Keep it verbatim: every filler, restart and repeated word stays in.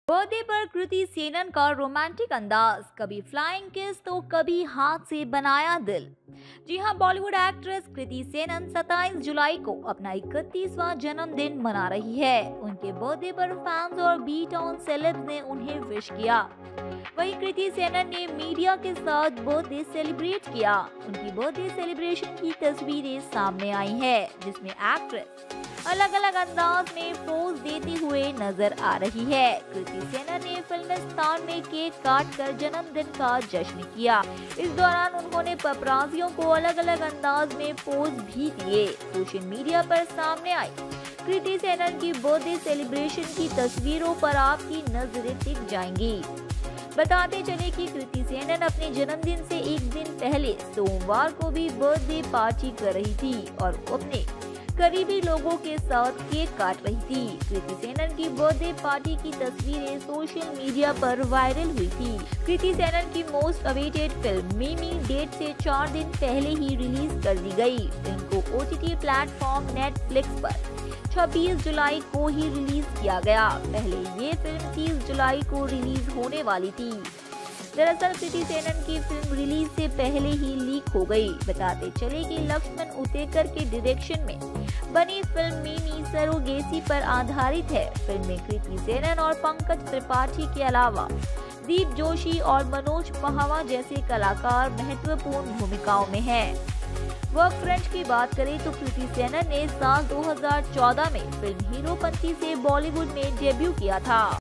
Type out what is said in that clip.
Birthday पर कृति सेनन का romantic अंदाज, कभी फ्लाइंग किस तो कभी हाथ से बनाया दिल। जी हां, बॉलीवुड एक्ट्रेस कृति सेनन सत्ताईस जुलाई को अपना इकतीसवां जन्मदिन मना रही है। उनके बर्थडे पर फैंस और बी टाउन सेलेब्स ने उन्हें विश किया। वहीं कृति सेनन ने मीडिया के साथ बर्थडे सेलिब्रेट किया। उनकी बर्थडे सेलिब्रेशन की तस्वीरें सामने आई है, जिसमें एक्ट्रेस अलग अलग अंदाज में पोज देती हुए नजर आ रही है। कृति सेनन ने फिल्मिस्तान में केक काट कर जन्मदिन का जश्न किया। इस दौरान उन्होंने पपराजियों को अलग अलग अंदाज में पोज भी दिए। सोशल मीडिया पर सामने आई कृति सेनन की बर्थडे सेलिब्रेशन की तस्वीरों पर आपकी नजरें टिक जाएंगी। बताते चले कि कृति सेनन अपने जन्मदिन से एक दिन पहले सोमवार को भी बर्थडे पार्टी कर रही थी और अपने करीबी लोगों के साथ केक काट रही थी। कृति सेनन की बर्थडे पार्टी की तस्वीरें सोशल मीडिया पर वायरल हुई थी। कृति सेनन की most awaited film Mimi date से चार दिन पहले ही रिलीज कर दी गई। फिल्म को ओटीटी प्लेटफॉर्म नेटफ्लिक्स पर छब्बीस जुलाई को ही रिलीज किया गया। पहले ये फिल्म तीस जुलाई को रिलीज होने वाली थी। दरअसल कृति सेनन की फिल्म रिलीज से पहले ही लीक हो गई। बताते चले कि लक्ष्मण उतेकर के डायरेक्शन में बनी फिल्म मिमी सरोगेसी पर आधारित है। फिल्म में कृति सेनन और पंकज त्रिपाठी के अलावा दीप जोशी और मनोज पहावा जैसे कलाकार महत्वपूर्ण भूमिकाओं में हैं। वर्क फ्रंट की बात करें तो कृति सेनन ने साल दो हज़ार चौदह में फिल्म हीरोपंती से बॉलीवुड में डेब्यू किया था।